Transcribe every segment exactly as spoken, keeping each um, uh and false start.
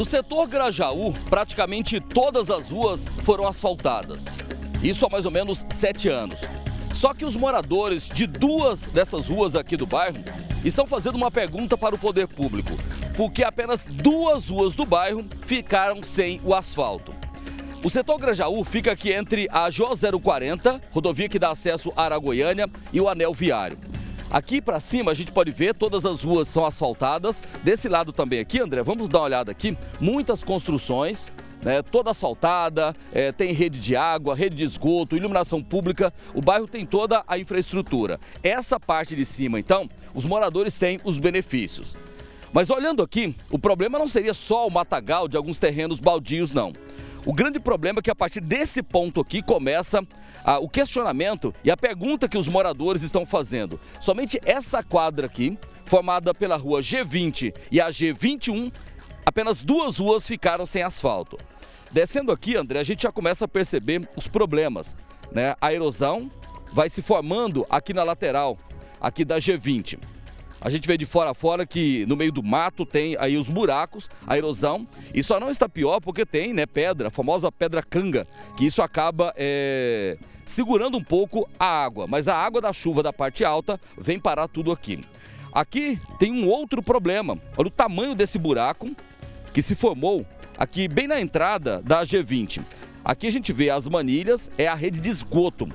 setor Grajaú, praticamente todas as ruas foram asfaltadas. Isso há mais ou menos sete anos. Só que os moradores de duas dessas ruas aqui do bairro estão fazendo uma pergunta para o poder público, porque apenas duas ruas do bairro ficaram sem o asfalto. O setor Grajaú fica aqui entre a J zero quarenta, rodovia que dá acesso à Araguaiânia, e o anel viário. Aqui para cima a gente pode ver, todas as ruas são asfaltadas. Desse lado também aqui, André, vamos dar uma olhada aqui, muitas construções, né, toda asfaltada, é, tem rede de água, rede de esgoto, iluminação pública, o bairro tem toda a infraestrutura. Essa parte de cima, então, os moradores têm os benefícios. Mas olhando aqui, o problema não seria só o matagal de alguns terrenos baldios, não. O grande problema é que a partir desse ponto aqui começa ah, o questionamento e a pergunta que os moradores estão fazendo. Somente essa quadra aqui, formada pela rua G vinte e a G vinte e um, apenas duas ruas ficaram sem asfalto. Descendo aqui, André, a gente já começa a perceber os problemas, né? A erosão vai se formando aqui na lateral, aqui da G vinte. A gente vê de fora a fora que no meio do mato tem aí os buracos, a erosão, e só não está pior porque tem, né, pedra, a famosa pedra canga, que isso acaba é, segurando um pouco a água, mas a água da chuva da parte alta vem parar tudo aqui. Aqui tem um outro problema, olha o tamanho desse buraco que se formou aqui bem na entrada da G vinte. Aqui a gente vê as manilhas, é a rede de esgoto.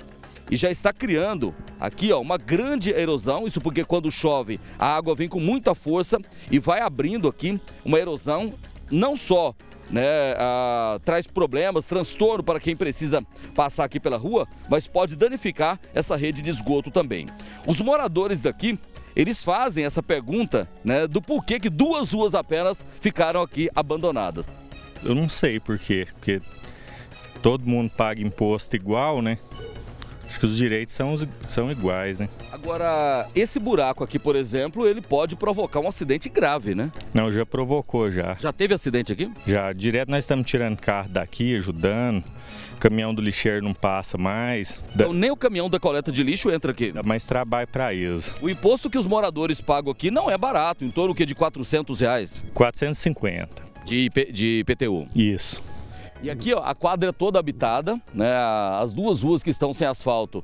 E já está criando aqui, ó, uma grande erosão, isso porque quando chove a água vem com muita força e vai abrindo aqui uma erosão, não só, né, a, traz problemas, transtorno para quem precisa passar aqui pela rua, mas pode danificar essa rede de esgoto também. Os moradores daqui, eles fazem essa pergunta, né, do porquê que duas ruas apenas ficaram aqui abandonadas. Eu não sei por quê, porque todo mundo paga imposto igual, né? Acho que os direitos são, são iguais, né? Agora, esse buraco aqui, por exemplo, ele pode provocar um acidente grave, né? Não, já provocou já. Já teve acidente aqui? Já, direto nós estamos tirando carro daqui, ajudando. O caminhão do lixeiro não passa mais. Então nem o caminhão da coleta de lixo entra aqui? Dá mais trabalho para eles. O imposto que os moradores pagam aqui não é barato, em torno de quatrocentos reais? quatrocentos e cinquenta. De, de I P T U? Isso. E aqui, ó, a quadra é toda habitada, né? As duas ruas que estão sem asfalto,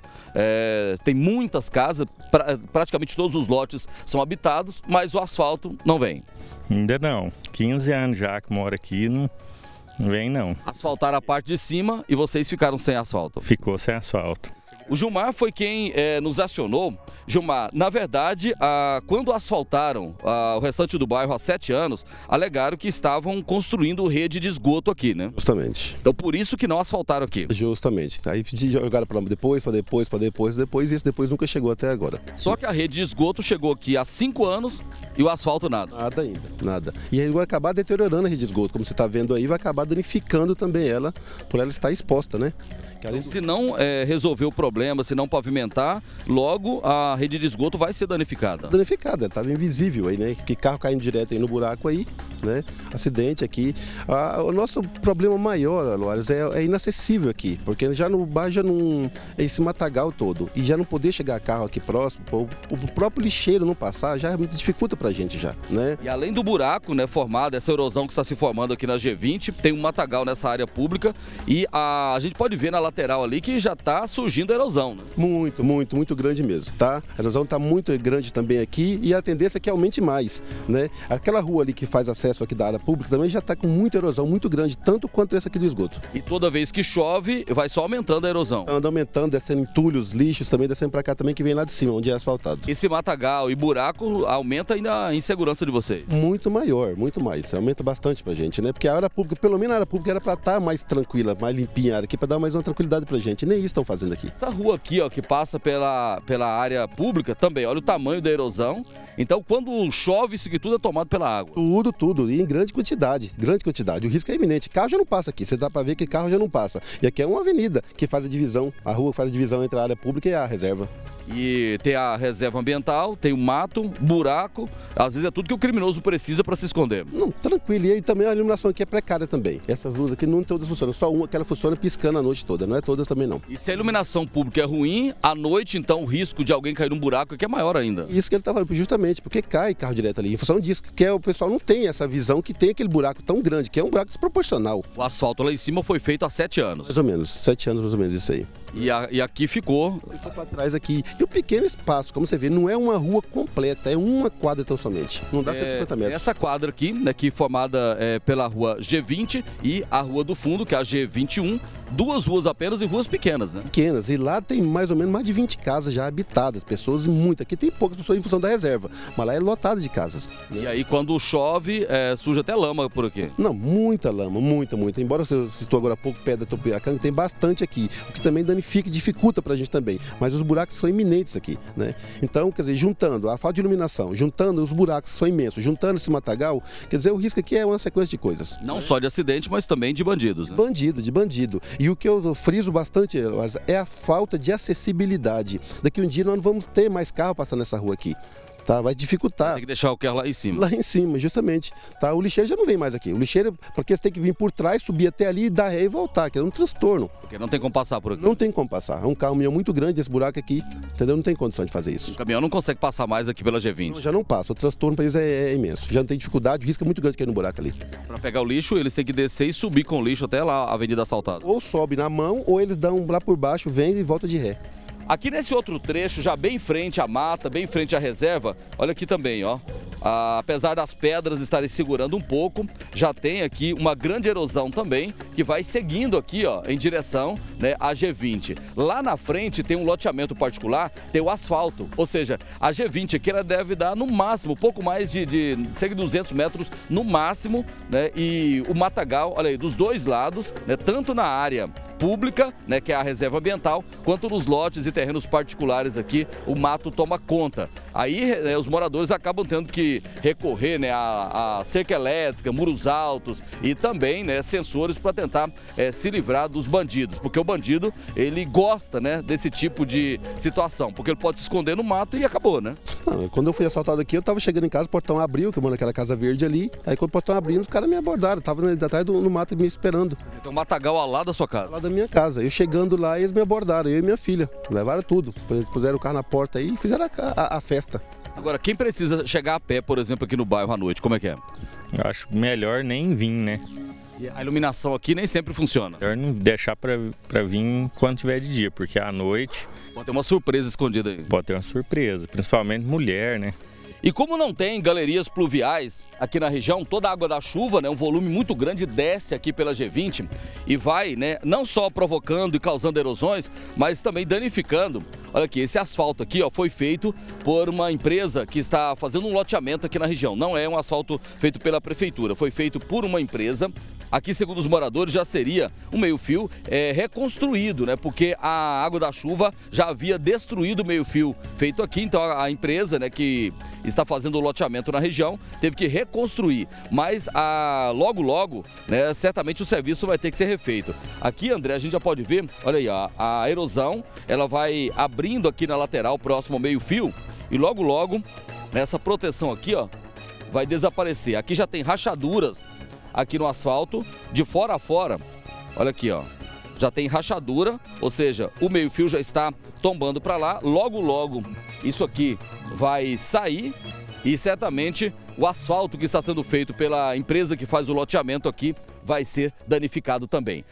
é, tem muitas casas, pra, praticamente todos os lotes são habitados, mas o asfalto não vem. Ainda não. quinze anos já que moro aqui, não, não vem não. Asfaltaram a parte de cima e vocês ficaram sem asfalto? Ficou sem asfalto. O Gilmar foi quem é, nos acionou. Gilmar, na verdade, a, quando asfaltaram a, o restante do bairro há sete anos, alegaram que estavam construindo rede de esgoto aqui, né? Justamente. Então por isso que não asfaltaram aqui. Justamente. Aí jogaram para depois, para depois, para depois, depois, e esse depois nunca chegou até agora. Só que a rede de esgoto chegou aqui há cinco anos e o asfalto nada. Nada ainda, nada. E aí vai acabar deteriorando a rede de esgoto, como você está vendo aí, vai acabar danificando também ela, por ela estar exposta, né? Então, se não é, resolver o problema, se não pavimentar, logo a rede de esgoto vai ser danificada. Danificada, estava invisível aí, né? Que carro caindo direto aí no buraco aí, né? Acidente aqui. Ah, o nosso problema maior, Aloares, é, é inacessível aqui, porque já no bairro já não é esse matagal todo e já não poder chegar carro aqui próximo, o, o próprio lixeiro não passar já dificulta pra gente já, né? E além do buraco, né, formado, essa erosão que está se formando aqui na G vinte, tem um matagal nessa área pública e a, a gente pode ver na lateral ali que já está surgindo a erosão, né? Muito, muito, muito grande mesmo, tá? A erosão está muito grande também aqui e a tendência é que aumente mais, né? Aquela rua ali que faz acesso aqui da área pública também já está com muita erosão, muito grande, tanto quanto essa aqui do esgoto. E toda vez que chove, vai só aumentando a erosão? Anda aumentando, descendo entulhos, lixos também, descendo para cá também, que vem lá de cima, onde é asfaltado. Esse matagal e buraco aumenta ainda a insegurança de vocês? Muito maior, muito mais, aumenta bastante pra gente, né? Porque a área pública, pelo menos a área pública era para estar mais tranquila, mais limpinha a área aqui, para dar mais uma tranquilidade pra gente, nem isso estão fazendo aqui. Essa rua aqui, ó, que passa pela, pela área pública também, olha o tamanho da erosão. Então, quando chove, isso aqui tudo é tomado pela água? Tudo, tudo, e em grande quantidade, grande quantidade. O risco é iminente. Carro já não passa aqui, você dá para ver que carro já não passa. E aqui é uma avenida que faz a divisão, a rua que faz a divisão entre a área pública e a reserva. E tem a reserva ambiental, tem o mato, buraco, às vezes é tudo que o criminoso precisa para se esconder. Não, tranquilo, e aí também a iluminação aqui é precária também. Essas luzes aqui não todas funcionam, só uma que ela funciona piscando a noite toda, não é todas também não. E se a iluminação pública é ruim, à noite então o risco de alguém cair num buraco aqui é maior ainda. Isso que ele está falando, justamente, porque cai carro direto ali, em função disso, que é, o pessoal não tem essa visão que tem aquele buraco tão grande, que é um buraco desproporcional. O asfalto lá em cima foi feito há sete anos. Mais ou menos, sete anos mais ou menos isso aí. E, a, e aqui ficou... Ficou para trás aqui. E o pequeno espaço, como você vê, não é uma rua completa, é uma quadra tão somente. Não dá é, cento e cinquenta metros. Essa quadra aqui, né, que formada é, pela rua G vinte e a rua do fundo, que é a G vinte e um, duas ruas apenas e ruas pequenas, né? Pequenas, e lá tem mais ou menos mais de vinte casas já habitadas, pessoas muitas. Aqui tem poucas pessoas em função da reserva, mas lá é lotado de casas. Né? E aí quando chove, é, suja até lama por aqui? Não, muita lama, muita, muita. Embora você citou agora há pouco Pedra Topiacanga, tem bastante aqui, o que também danifica e dificulta pra gente também. Mas os buracos são iminentes aqui, né? Então, quer dizer, juntando a falta de iluminação, juntando os buracos que são imensos, juntando esse matagal, quer dizer, o risco aqui é uma sequência de coisas. Não só de acidente, mas também de bandidos, né? Bandido, de bandido. E o que eu friso bastante é a falta de acessibilidade. Daqui um dia nós não vamos ter mais carro passando nessa rua aqui. Tá, vai dificultar. Tem que deixar o carro lá em cima. Lá em cima, justamente. Tá, o lixeiro já não vem mais aqui. O lixeiro, porque você tem que vir por trás, subir até ali, dar ré e voltar, que é um transtorno. Porque não tem como passar por aqui. Não tem como passar. É um caminhão muito grande, esse buraco aqui, entendeu? Não tem condição de fazer isso. O caminhão não consegue passar mais aqui pela G vinte. Não, já não passa. O transtorno para eles é, é imenso. Já não tem dificuldade, o risco é muito grande cair no buraco ali. Para pegar o lixo, eles têm que descer e subir com o lixo até lá, a Avenida Assaltada. Ou sobe na mão, ou eles dão lá por baixo, vem e volta de ré. Aqui nesse outro trecho, já bem em frente à mata, bem em frente à reserva, olha aqui também, ó. Ah, apesar das pedras estarem segurando um pouco, já tem aqui uma grande erosão também, que vai seguindo aqui, ó, em direção, né, à G vinte. Lá na frente tem um loteamento particular, tem o asfalto, ou seja, a G vinte aqui ela deve dar no máximo, pouco mais de, de cerca de duzentos metros no máximo, né, e o matagal, olha aí, dos dois lados, né, tanto na área pública, né, que é a reserva ambiental, quanto nos lotes e terrenos particulares aqui, o mato toma conta. Aí, né, os moradores acabam tendo que recorrer, né, a, a cerca elétrica, muros altos e também, né, sensores para tentar é, se livrar dos bandidos, porque o bandido, ele gosta, né, desse tipo de situação, porque ele pode se esconder no mato e acabou, né? Não, quando eu fui assaltado aqui, eu estava chegando em casa, o portão abriu, que eu moro naquela casa verde ali, aí quando o portão abriu, os caras me abordaram, estavam atrás do no mato me esperando. Tem um matagal ao lado da sua casa? Ao lado da minha casa. Eu chegando lá, eles me abordaram, eu e minha filha, levaram tudo, puseram o carro na porta aí e fizeram a, a, a festa. Agora, quem precisa chegar a pé, por exemplo, aqui no bairro à noite, como é que é? Eu acho melhor nem vir, né? E a iluminação aqui nem sempre funciona. Melhor não deixar pra, pra vir quando tiver de dia, porque à noite... Pode ter uma surpresa escondida aí. Pode ter uma surpresa, principalmente mulher, né? E como não tem galerias pluviais aqui na região, toda a água da chuva, né, um volume muito grande desce aqui pela G vinte e vai, né, não só provocando e causando erosões, mas também danificando. Olha aqui, esse asfalto aqui, ó, foi feito por uma empresa que está fazendo um loteamento aqui na região. Não é um asfalto feito pela prefeitura, foi feito por uma empresa. Aqui, segundo os moradores, já seria um meio-fio é, reconstruído, né? Porque a água da chuva já havia destruído o meio-fio feito aqui. Então, a, a empresa, né, que está fazendo o loteamento na região teve que reconstruir. Mas a, logo, logo, né, certamente o serviço vai ter que ser refeito. Aqui, André, a gente já pode ver, olha aí, a, a erosão, ela vai abrindo aqui na lateral, próximo ao meio-fio. E logo, logo, nessa proteção aqui, ó, vai desaparecer. Aqui já tem rachaduras aqui no asfalto, de fora a fora, olha aqui, ó, já tem rachadura, ou seja, o meio-fio já está tombando para lá, logo, logo, isso aqui vai sair e certamente o asfalto que está sendo feito pela empresa que faz o loteamento aqui vai ser danificado também.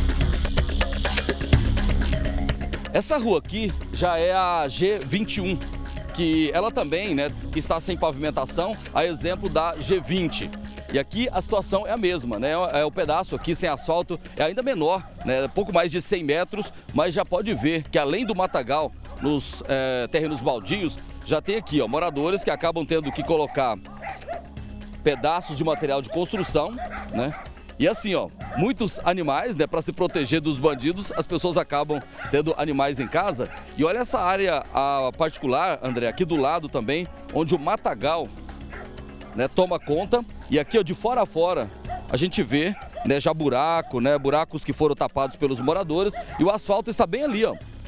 Essa rua aqui já é a G vinte e um, que ela também, né, está sem pavimentação, a exemplo da G vinte. E aqui a situação é a mesma, né? É o pedaço aqui sem asfalto é ainda menor, né? Pouco mais de cem metros, mas já pode ver que além do matagal, nos é, terrenos baldios, já tem aqui, ó, moradores que acabam tendo que colocar pedaços de material de construção, né? E assim, ó, muitos animais, né, para se proteger dos bandidos, as pessoas acabam tendo animais em casa. E olha essa área a particular, André, aqui do lado também, onde o matagal, né, toma conta. E aqui, ó, de fora a fora, a gente vê, né, já buraco, né, buracos que foram tapados pelos moradores. E o asfalto está bem ali, ó.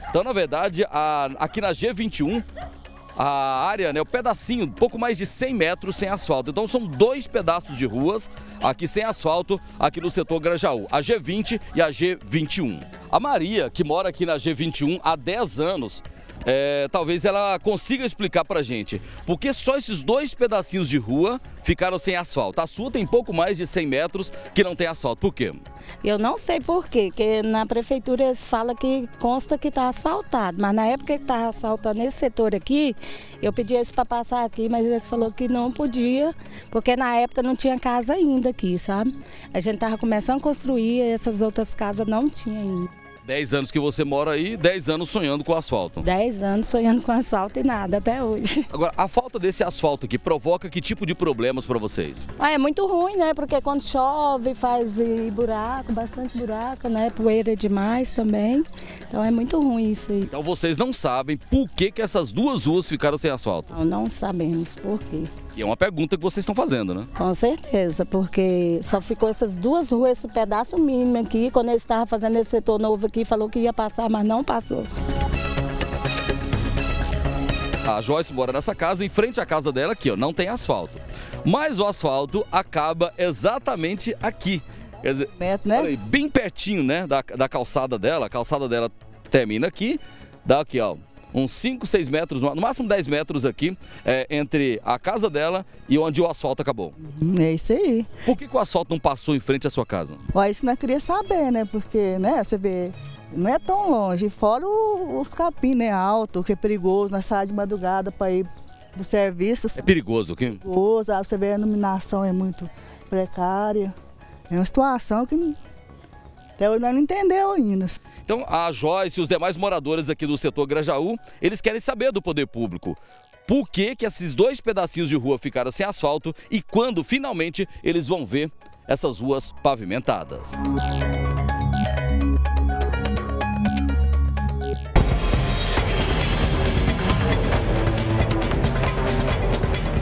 Então, na verdade, a, aqui na G vinte e um, a área, né, o pedacinho, pouco mais de cem metros sem asfalto. Então são dois pedaços de ruas aqui sem asfalto, aqui no setor Grajaú, a G vinte e a G vinte e um. A Maria, que mora aqui na G vinte e um há dez anos, é, talvez ela consiga explicar pra gente por que só esses dois pedacinhos de rua ficaram sem asfalto. A sua tem pouco mais de cem metros que não tem asfalto. Por quê? Eu não sei por quê, porque na prefeitura eles falam que consta que está asfaltado, mas na época que estava asfaltando esse setor aqui, eu pedi eles para passar aqui, mas eles falaram que não podia, porque na época não tinha casa ainda aqui, sabe? A gente estava começando a construir e essas outras casas não tinha ainda. Dez anos que você mora aí, dez anos sonhando com asfalto. Dez anos sonhando com asfalto e nada até hoje. Agora, a falta desse asfalto aqui provoca que tipo de problemas para vocês? Ah, é muito ruim, né? Porque quando chove faz buraco, bastante buraco, né? Poeira demais também. Então é muito ruim isso aí. Então vocês não sabem por que que essas duas ruas ficaram sem asfalto? Não, não sabemos por quê. E é uma pergunta que vocês estão fazendo, né? Com certeza, porque só ficou essas duas ruas, esse pedaço mínimo aqui. Quando eles estavam fazendo esse setor novo aqui, falou que ia passar, mas não passou. A Joyce mora nessa casa, em frente à casa dela aqui, ó, não tem asfalto. Mas o asfalto acaba exatamente aqui. Quer dizer, Neto, né? olha aí, bem pertinho, né, da, da calçada dela. A calçada dela termina aqui, dá aqui, ó, uns cinco, seis metros, no máximo dez metros aqui, é, entre a casa dela e onde o asfalto acabou. É isso aí. Por que, que o asfalto não passou em frente à sua casa? Ó, isso nós queria saber, né? Porque, né, você vê, não é tão longe. Fora o- os capim, né, alto, que é perigoso, nós saímos de madrugada para ir pro serviço. É perigoso aqui? Perigoso, aí você vê a iluminação é muito precária. É uma situação que não- até hoje nós não entendeu ainda. Então, a Joyce e os demais moradores aqui do setor Grajaú, eles querem saber do poder público por que que esses dois pedacinhos de rua ficaram sem asfalto e quando finalmente eles vão ver essas ruas pavimentadas.